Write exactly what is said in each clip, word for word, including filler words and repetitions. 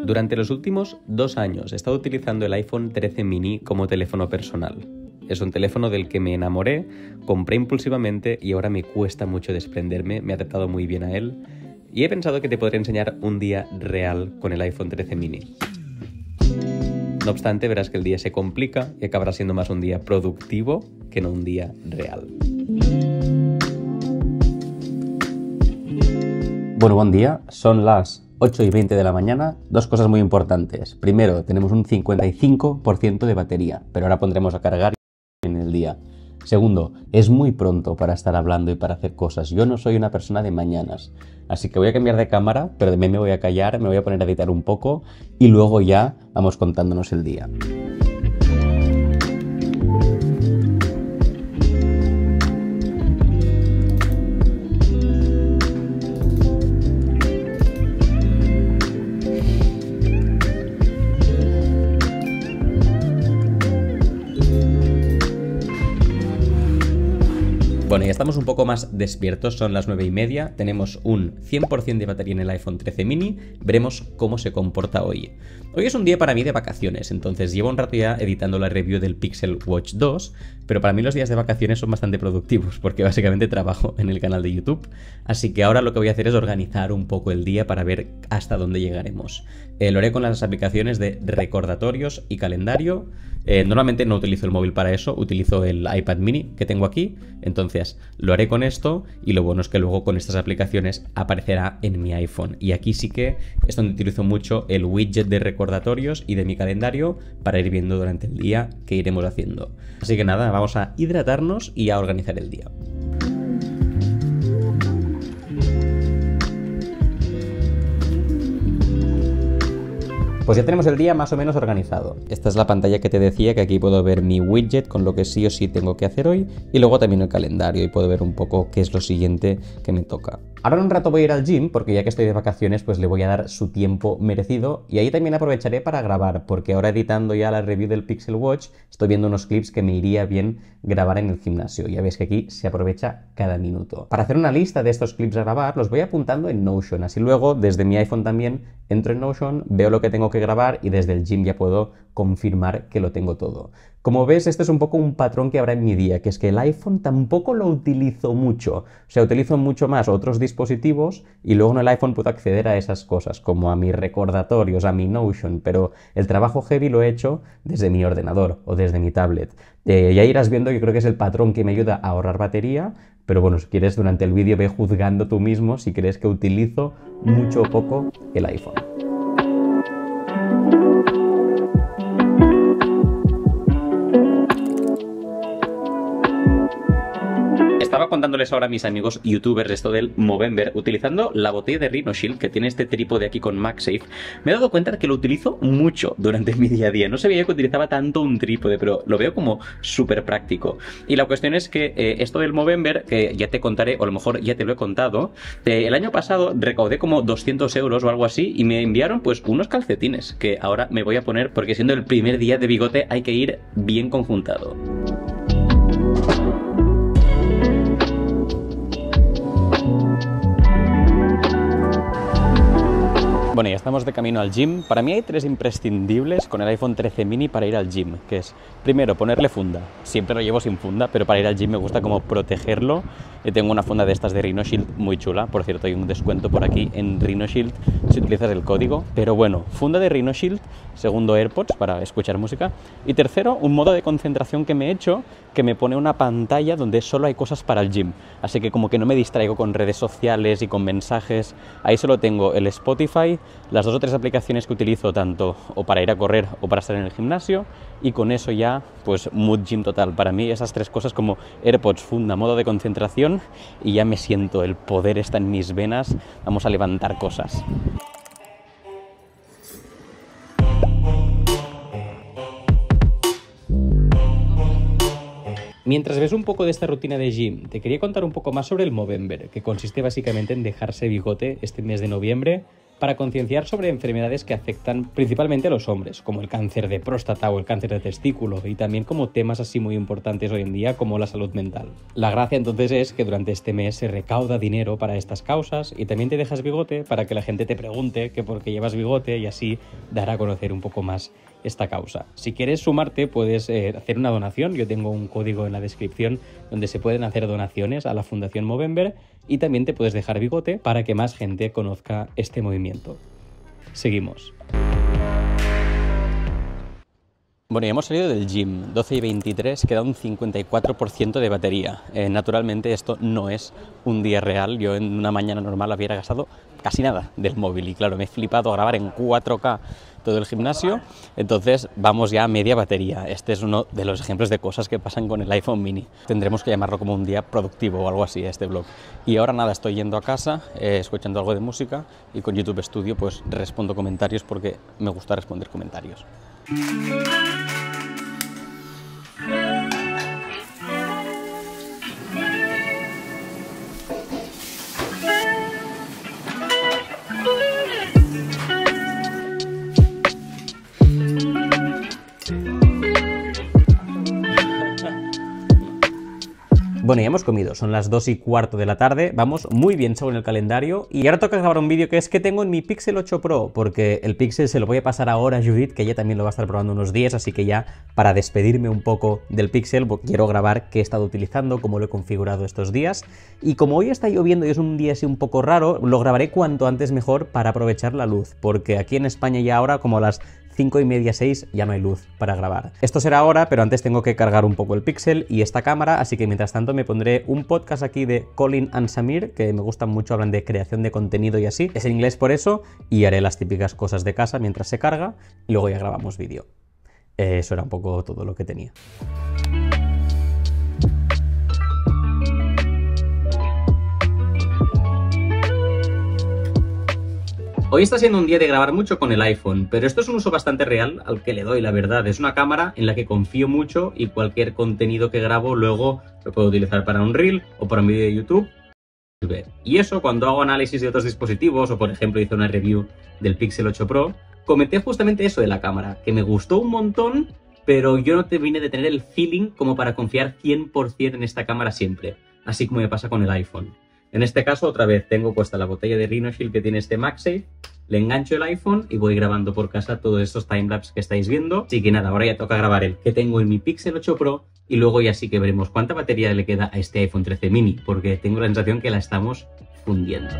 Durante los últimos dos años he estado utilizando el iPhone trece mini como teléfono personal. Es un teléfono del que me enamoré, compré impulsivamente y ahora me cuesta mucho desprenderme, me ha tratado muy bien a él y he pensado que te podré enseñar un día real con el iPhone trece mini. No obstante, verás que el día se complica y acabará siendo más un día productivo que no un día real. Bueno, buen día. Son las ocho y veinte de la mañana. Dos cosas muy importantes. Primero, tenemos un cincuenta y cinco por ciento de batería, pero ahora pondremos a cargar en el día. Segundo, es muy pronto para estar hablando y para hacer cosas. Yo no soy una persona de mañanas, así que voy a cambiar de cámara, pero de mí me voy a callar, me voy a poner a editar un poco y luego ya vamos contándonos el día. Bueno, ya estamos un poco más despiertos, son las nueve y media, tenemos un cien por cien de batería en el iPhone trece mini, veremos cómo se comporta hoy. Hoy es un día para mí de vacaciones, entonces llevo un rato ya editando la review del Pixel Watch dos, pero para mí los días de vacaciones son bastante productivos, porque básicamente trabajo en el canal de YouTube, así que ahora lo que voy a hacer es organizar un poco el día para ver hasta dónde llegaremos. Eh, lo haré con las aplicaciones de recordatorios y calendario. Eh, normalmente no utilizo el móvil para eso, utilizo el iPad mini que tengo aquí, entonces lo haré con esto y lo bueno es que luego con estas aplicaciones aparecerá en mi iPhone. Y aquí sí que es donde utilizo mucho el widget de recordatorios y de mi calendario para ir viendo durante el día qué iremos haciendo. Así que nada, vamos a hidratarnos y a organizar el día. Pues ya tenemos el día más o menos organizado. Esta es la pantalla que te decía, que aquí puedo ver mi widget con lo que sí o sí tengo que hacer hoy y luego también el calendario y puedo ver un poco qué es lo siguiente que me toca. Ahora en un rato voy a ir al gym porque ya que estoy de vacaciones pues le voy a dar su tiempo merecido y ahí también aprovecharé para grabar porque ahora editando ya la review del Pixel Watch estoy viendo unos clips que me iría bien grabar en el gimnasio. Ya veis que aquí se aprovecha cada minuto. Para hacer una lista de estos clips a grabar los voy apuntando en Notion, así luego desde mi iPhone también entro en Notion, veo lo que tengo que grabar y desde el gym ya puedo confirmar que lo tengo todo. Como ves, este es un poco un patrón que habrá en mi día, que es que el iPhone tampoco lo utilizo mucho. O sea, utilizo mucho más otros dispositivos y luego en el iPhone puedo acceder a esas cosas, como a mis recordatorios, a mi Notion, pero el trabajo heavy lo he hecho desde mi ordenador o desde mi tablet. Eh, ya irás viendo, yo creo que es el patrón que me ayuda a ahorrar batería, pero bueno, si quieres durante el vídeo ve juzgando tú mismo si crees que utilizo mucho o poco el iPhone. Estaba contándoles ahora a mis amigos youtubers esto del Movember utilizando la botella de Rhinoshield que tiene este trípode aquí con MagSafe. Me he dado cuenta de que lo utilizo mucho durante mi día a día. No sabía que utilizaba tanto un trípode, pero lo veo como súper práctico. Y la cuestión es que eh, esto del Movember, que ya te contaré, o a lo mejor ya te lo he contado, eh, el año pasado recaudé como doscientos euros o algo así y me enviaron pues unos calcetines que ahora me voy a poner porque siendo el primer día de bigote hay que ir bien conjuntado. Bueno, ya estamos de camino al gym. Para mí hay tres imprescindibles con el iPhone trece mini para ir al gym, que es, primero, ponerle funda. Siempre lo llevo sin funda, pero para ir al gym me gusta como protegerlo. Yo tengo una funda de estas de Rhinoshield muy chula. Por cierto, hay un descuento por aquí en Rhinoshield si utilizas el código. Pero bueno, funda de Rhinoshield. Segundo, AirPods para escuchar música. Y tercero, un modo de concentración que me he hecho que me pone una pantalla donde solo hay cosas para el gym. Así que como que no me distraigo con redes sociales y con mensajes. Ahí solo tengo el Spotify, las dos o tres aplicaciones que utilizo tanto o para ir a correr o para estar en el gimnasio y con eso ya pues mood gym total. Para mí esas tres cosas como AirPods, funda, modo de concentración y ya me siento, el poder está en mis venas, vamos a levantar cosas. Mientras ves un poco de esta rutina de gym, te quería contar un poco más sobre el Movember, que consiste básicamente en dejarse bigote este mes de noviembre para concienciar sobre enfermedades que afectan principalmente a los hombres, como el cáncer de próstata o el cáncer de testículo, y también como temas así muy importantes hoy en día como la salud mental. La gracia entonces es que durante este mes se recauda dinero para estas causas y también te dejas bigote para que la gente te pregunte que por qué llevas bigote y así dar a conocer un poco más esta causa. Si quieres sumarte puedes eh, hacer una donación, yo tengo un código en la descripción donde se pueden hacer donaciones a la Fundación Movember y también te puedes dejar bigote para que más gente conozca este movimiento. Seguimos. Bueno, ya hemos salido del gym, doce y veintitrés, queda un cincuenta y cuatro por ciento de batería. Eh, naturalmente esto no es un día real, yo en una mañana normal hubiera gastado casi nada del móvil y claro, me he flipado a grabar en cuatro K todo el gimnasio, entonces vamos ya a media batería. Este es uno de los ejemplos de cosas que pasan con el iPhone mini. Tendremos que llamarlo como un día productivo o algo así, este vlog. Y ahora nada, estoy yendo a casa, eh, escuchando algo de música y con YouTube Studio pues respondo comentarios porque me gusta responder comentarios. Bueno, ya hemos comido, son las dos y cuarto de la tarde, vamos muy bien según el calendario y ahora toca grabar un vídeo que es que tengo en mi Pixel ocho Pro, porque el Pixel se lo voy a pasar ahora a Judith, que ella también lo va a estar probando unos días, así que ya para despedirme un poco del Pixel quiero grabar qué he estado utilizando, cómo lo he configurado estos días y como hoy está lloviendo y es un día así un poco raro, lo grabaré cuanto antes mejor para aprovechar la luz, porque aquí en España ya ahora como a las cinco y media, seis, ya no hay luz para grabar. Esto será ahora, pero antes tengo que cargar un poco el Pixel y esta cámara, así que mientras tanto me pondré un podcast aquí de Colin and Samir, que me gustan mucho, hablan de creación de contenido y así. Es en inglés por eso, y haré las típicas cosas de casa mientras se carga, y luego ya grabamos vídeo. Eso era un poco todo lo que tenía. Hoy está siendo un día de grabar mucho con el iPhone, pero esto es un uso bastante real al que le doy, la verdad. Es una cámara en la que confío mucho y cualquier contenido que grabo luego lo puedo utilizar para un reel o para un vídeo de YouTube. Y eso cuando hago análisis de otros dispositivos o por ejemplo hice una review del Pixel ocho Pro, comenté justamente eso de la cámara, que me gustó un montón, pero yo no terminé de tener el feeling como para confiar cien por cien en esta cámara siempre, así como me pasa con el iPhone. En este caso, otra vez, tengo puesta la botella de Rhinoshield que tiene este MagSafe, le engancho el iPhone y voy grabando por casa todos estos timelapse que estáis viendo. Así que nada, ahora ya toca grabar el que tengo en mi Pixel ocho Pro y luego ya sí que veremos cuánta batería le queda a este iPhone trece mini, porque tengo la sensación que la estamos fundiendo.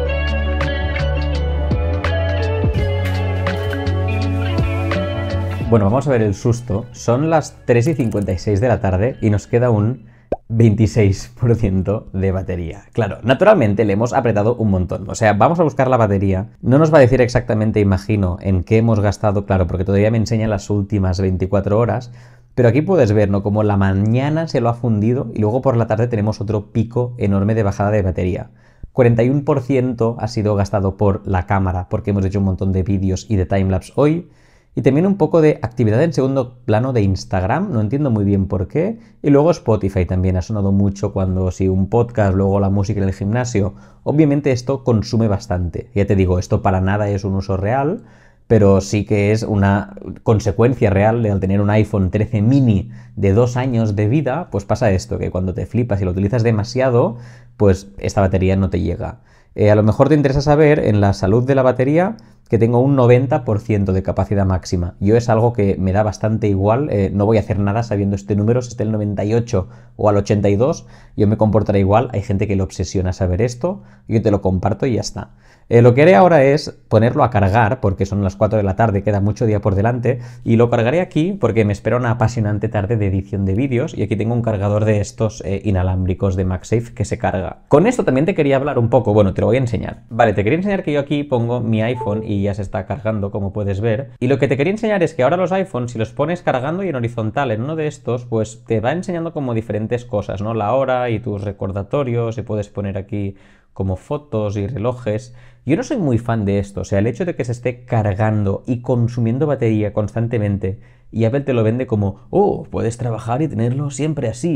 Bueno, vamos a ver el susto. Son las tres y cincuenta y seis de la tarde y nos queda un veintiséis por ciento de batería. Claro, naturalmente le hemos apretado un montón. O sea, vamos a buscar la batería. No nos va a decir exactamente, imagino, en qué hemos gastado, claro, porque todavía me enseña las últimas veinticuatro horas. Pero aquí puedes ver, ¿no? Como la mañana se lo ha fundido y luego por la tarde tenemos otro pico enorme de bajada de batería. cuarenta y uno por ciento ha sido gastado por la cámara, porque hemos hecho un montón de vídeos y de timelapse hoy. Y también un poco de actividad en segundo plano de Instagram, no entiendo muy bien por qué. Y luego Spotify también ha sonado mucho cuando si un podcast, luego la música en el gimnasio. Obviamente esto consume bastante. Ya te digo, esto para nada es un uso real, pero sí que es una consecuencia real de al tener un iPhone trece mini de dos años de vida, pues pasa esto, que cuando te flipas y lo utilizas demasiado, pues esta batería no te llega. Eh, a lo mejor te interesa saber en la salud de la batería que tengo un noventa por ciento de capacidad máxima. Yo es algo que me da bastante igual, eh, no voy a hacer nada sabiendo este número, si esté el noventa y ocho o al ochenta y dos, yo me comportaré igual. Hay gente que le obsesiona saber esto, yo te lo comparto y ya está. Eh, lo que haré ahora es ponerlo a cargar, porque son las cuatro de la tarde, queda mucho día por delante, y lo cargaré aquí porque me espera una apasionante tarde de edición de vídeos, y aquí tengo un cargador de estos eh, inalámbricos de MagSafe que se carga. Con esto también te quería hablar un poco, bueno, te lo voy a enseñar. Vale, te quería enseñar que yo aquí pongo mi iPhone y ya se está cargando, como puedes ver, y lo que te quería enseñar es que ahora los iPhones, si los pones cargando y en horizontal en uno de estos, pues te va enseñando como diferentes cosas, ¿no? La hora y tus recordatorios, y puedes poner aquí como fotos y relojes. Yo no soy muy fan de esto, o sea, el hecho de que se esté cargando y consumiendo batería constantemente y Apple te lo vende como, oh, puedes trabajar y tenerlo siempre así.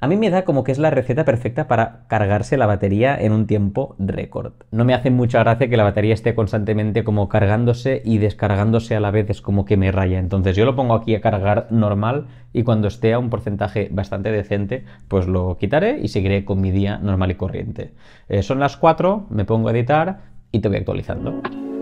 A mí me da como que es la receta perfecta para cargarse la batería en un tiempo récord. No me hace mucha gracia que la batería esté constantemente como cargándose y descargándose a la vez, es como que me raya. Entonces yo lo pongo aquí a cargar normal y cuando esté a un porcentaje bastante decente, pues lo quitaré y seguiré con mi día normal y corriente. Eh, son las cuatro, me pongo a editar y te voy actualizando.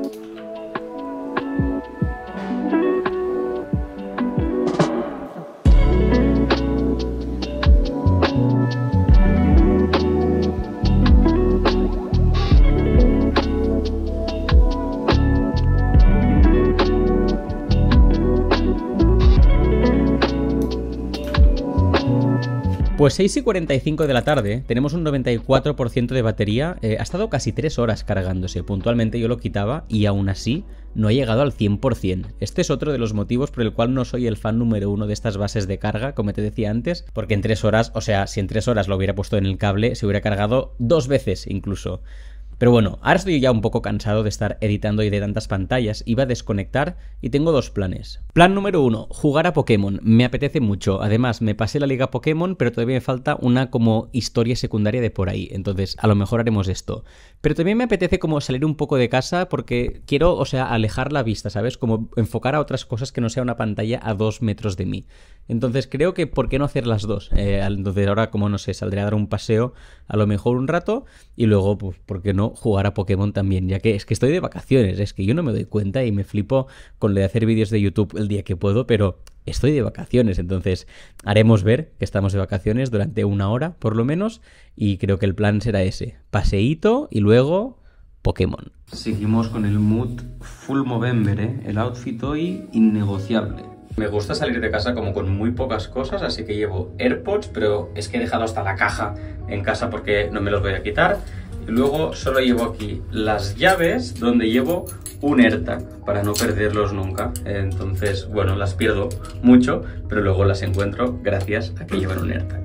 Pues seis y cuarenta y cinco de la tarde, tenemos un noventa y cuatro por ciento de batería, eh, ha estado casi tres horas cargándose, puntualmente yo lo quitaba y aún así no ha llegado al cien por cien. Este es otro de los motivos por el cual no soy el fan número uno de estas bases de carga, como te decía antes, porque en tres horas, o sea, si en tres horas lo hubiera puesto en el cable, se hubiera cargado dos veces incluso. Pero bueno, ahora estoy ya un poco cansado de estar editando y de tantas pantallas, iba a desconectar y tengo dos planes. Plan número uno, jugar a Pokémon, me apetece mucho, además me pasé la liga Pokémon, pero todavía me falta una como historia secundaria de por ahí, entonces a lo mejor haremos esto. Pero también me apetece como salir un poco de casa porque quiero, o sea, alejar la vista, ¿sabes? Como enfocar a otras cosas que no sea una pantalla a dos metros de mí. Entonces creo que ¿por qué no hacer las dos? Eh, entonces ahora, como no sé, saldré a dar un paseo a lo mejor un rato y luego, pues, ¿por qué no jugar a Pokémon también? Ya que es que estoy de vacaciones, es que yo no me doy cuenta y me flipo con lo de hacer vídeos de YouTube el día que puedo, pero estoy de vacaciones, entonces haremos ver que estamos de vacaciones durante una hora por lo menos y creo que el plan será ese, paseíto y luego Pokémon. Seguimos con el mood full Movember, ¿eh? El outfit hoy innegociable. Me gusta salir de casa como con muy pocas cosas, así que llevo AirPods, pero es que he dejado hasta la caja en casa porque no me los voy a quitar. Y luego solo llevo aquí las llaves donde llevo un AirTag para no perderlos nunca. Entonces, bueno, las pierdo mucho, pero luego las encuentro gracias a que llevan un AirTag.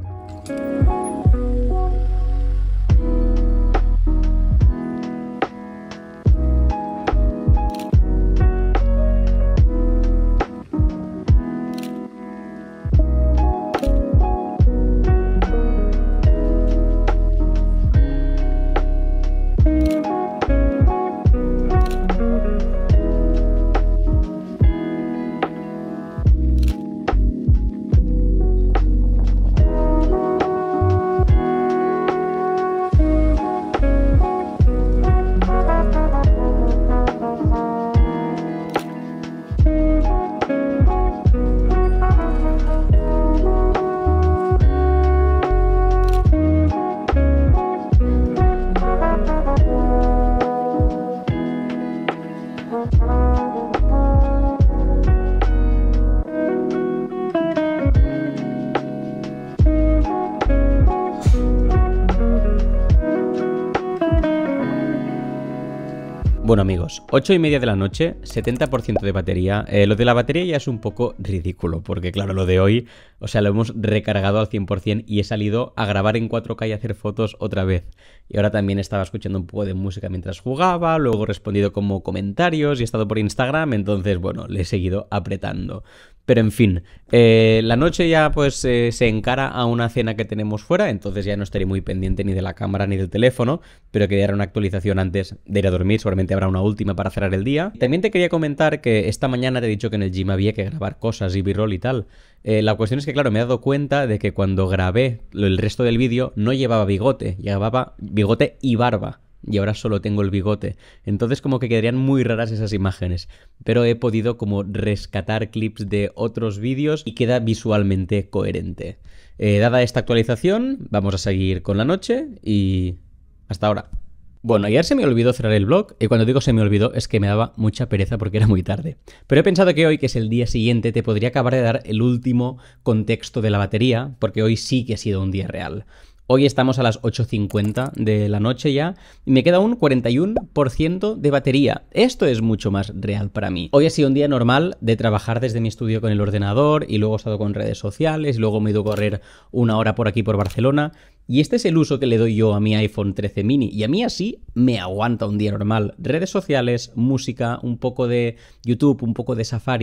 Bueno amigos, ocho y media de la noche, setenta por ciento de batería. Eh, lo de la batería ya es un poco ridículo, porque claro, lo de hoy, o sea, lo hemos recargado al cien por cien y he salido a grabar en cuatro K y hacer fotos otra vez. Y ahora también estaba escuchando un poco de música mientras jugaba, luego he respondido como comentarios y he estado por Instagram, entonces bueno, le he seguido apretando. Pero en fin, eh, la noche ya pues eh, se encara a una cena que tenemos fuera, entonces ya no estaré muy pendiente ni de la cámara ni del teléfono, pero quería dar una actualización antes de ir a dormir, seguramente habrá una última para cerrar el día. También te quería comentar que esta mañana te he dicho que en el gym había que grabar cosas y b-roll y tal. Eh, la cuestión es que claro, me he dado cuenta de que cuando grabé el resto del vídeo no llevaba bigote, llevaba bigote y barba. Y ahora solo tengo el bigote. Entonces como que quedarían muy raras esas imágenes. Pero he podido como rescatar clips de otros vídeos y queda visualmente coherente. Eh, dada esta actualización, vamos a seguir con la noche y hasta ahora. Bueno, ayer se me olvidó cerrar el vlog, y cuando digo se me olvidó es que me daba mucha pereza porque era muy tarde. Pero he pensado que hoy, que es el día siguiente, te podría acabar de dar el último contexto de la batería, porque hoy sí que ha sido un día real. Hoy estamos a las ocho cincuenta de la noche ya y me queda un cuarenta y uno por ciento de batería. Esto es mucho más real para mí. Hoy ha sido un día normal de trabajar desde mi estudio con el ordenador y luego he estado con redes sociales y luego me he ido a correr una hora por aquí por Barcelona. Y este es el uso que le doy yo a mi iPhone trece mini y a mí así me aguanta un día normal. Redes sociales, música, un poco de YouTube, un poco de Safari.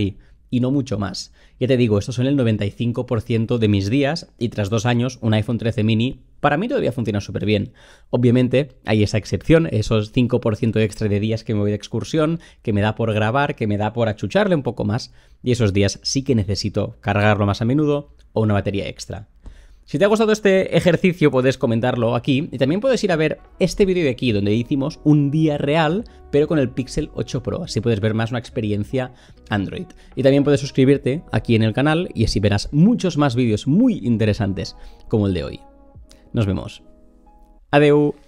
y no mucho más. Ya te digo, estos son el noventa y cinco por ciento de mis días y tras dos años un iPhone trece mini para mí todavía funciona súper bien. Obviamente hay esa excepción, esos cinco por ciento extra de días que me voy de excursión, que me da por grabar, que me da por achucharle un poco más, y esos días sí que necesito cargarlo más a menudo o una batería extra. Si te ha gustado este ejercicio puedes comentarlo aquí y también puedes ir a ver este vídeo de aquí donde hicimos un día real pero con el Pixel ocho Pro, así puedes ver más una experiencia Android. Y también puedes suscribirte aquí en el canal y así verás muchos más vídeos muy interesantes como el de hoy. Nos vemos. Adeu.